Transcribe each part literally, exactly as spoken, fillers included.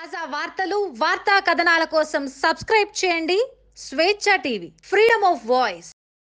తాజా వార్తలు వార్తా కథనాల కోసం సబ్స్క్రైబ్ చేయండి స్వేచ్ఛ టీవీ ఫ్రీడమ్ ఆఫ్ వాయిస్.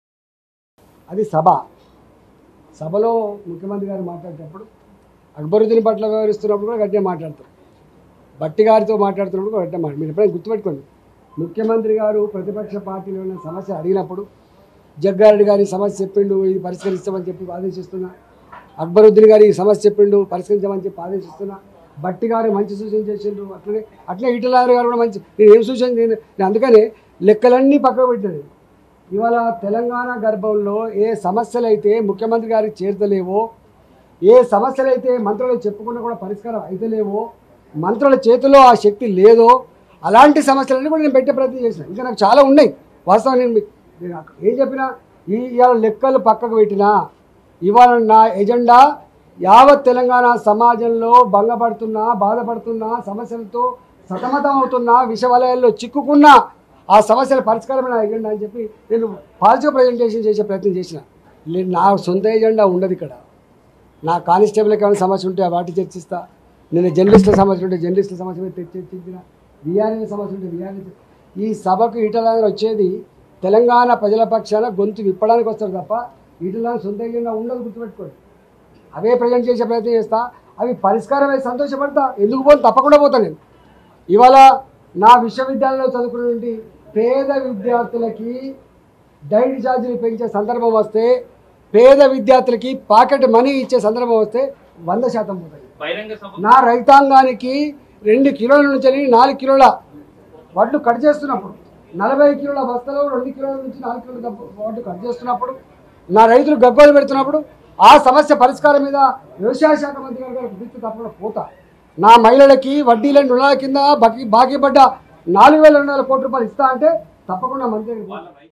అది సభ సభలో ముఖ్యమంత్రి గారు మాట్లాడేటప్పుడు అక్బరుద్దీన్ పట్ల వ్యవహరిస్తున్నప్పుడు కూడా గట్టిగా మాట్లాడతారు. భట్టి గారితో మాట్లాడుతున్నప్పుడు కూడా గట్టిగా మాట్లాడు. మీరు ఎప్పుడైనా గుర్తుపెట్టుకోండి, ముఖ్యమంత్రి గారు ప్రతిపక్ష పార్టీలో ఉన్న సమస్య అడిగినప్పుడు జగ్గారెడ్డి గారి సమస్య చెప్పిండు, ఇది పరిష్కరిస్తామని చెప్పి ఆదేశిస్తున్నా. అక్బరుద్దీన్ గారి ఈ సమస్య చెప్పిండు, పరిష్కరించమని చెప్పి ఆదేశిస్తున్నా. భట్టి గారు మంచి సూచన చేసిండ్రు, అట్లనే అట్లనే ఈటెల గారు కూడా మంచి. నేను ఏం సూచన నేను నేను అందుకనే లెక్కలన్నీ పక్కకు పెట్టాను. ఇవాళ తెలంగాణ గర్భంలో ఏ సమస్యలు అయితే ముఖ్యమంత్రి గారికి చేరతలేవో, ఏ సమస్యలు అయితే మంత్రులు చెప్పుకున్నా కూడా పరిష్కారం అయితలేవో, మంత్రుల చేతిలో ఆ శక్తి లేదో, అలాంటి సమస్యలన్నీ కూడా నేను పెట్టే ప్రయత్నం చేసిన. ఇంకా నాకు చాలా ఉన్నాయి వాస్తవం. నేను నేను ఏం చెప్పినా ఈ ఇవాళ లెక్కలు పక్కకు పెట్టినా ఇవాళ నా ఎజెండా యావత్ తెలంగాణ సమాజంలో భంగపడుతున్నా, బాధపడుతున్నా, సమస్యలతో సతమతం అవుతున్నా, విషవలయాల్లో చిక్కుకున్నా ఆ సమస్యల పరిష్కారమైన ఎజెండా అని చెప్పి నేను పాజిటివ్ ప్రజెంటేషన్ చేసే ప్రయత్నం చేసిన. నేను నా సొంత ఎజెండా ఉండదు ఇక్కడ. నా కానిస్టేబుల్కి ఏమైనా సమస్య ఉంటే వాటి చర్చిస్తా. నేను జర్నలిస్టుల సమస్య ఉంటే జర్నలిస్టుల సమస్య మీద చర్చించిన, విఆర్ఏ సమస్య ఉంటే విఆర్ఏ. ఈ సభకు ఈటెల వచ్చేది తెలంగాణ ప్రజల పక్షాన గొంతు విప్పడానికి వస్తారు తప్ప ఈటెల సొంత ఎజెండా ఉండదు, గుర్తుపెట్టుకోండి. అవే ప్రజెంట్ చేసే ప్రయత్నం చేస్తా, అవి పరిష్కారమై సంతోషపడతా. ఎందుకు పోను, తప్పకుండా పోతాను. నేను ఇవాళ నా విశ్వవిద్యాలయంలో చదువుకున్నటువంటి పేద విద్యార్థులకి డైట్ ఛార్జీలు పెంచే సందర్భం వస్తే, పేద విద్యార్థులకి పాకెట్ మనీ ఇచ్చే సందర్భం వస్తే వంద శాతం పోతాయి. నా రైతాంగానికి రెండు కిలోల నుంచి నాలుగు కిలోల వడ్లు కట్ చేస్తున్నప్పుడు, నలభై కిలోల బస్తాలు రెండు కిలోల నుంచి నాలుగు కిలోల వడ్లు కట్ చేస్తున్నప్పుడు, నా రైతులు గగ్గోలు పెడుతున్నప్పుడు ఆ సమస్య పరిష్కారం మీద వ్యవసాయ శాఖ మంత్రి గారు గుర్తు తప్పకుండా పోతా. నా మహిళలకి వడ్డీల రుణాల కింద బాకీ బాకీ పడ్డ నాలుగు వేల రెండు వందల కోట్ల రూపాయలు ఇస్తా అంటే తప్పకుండా మంత్రి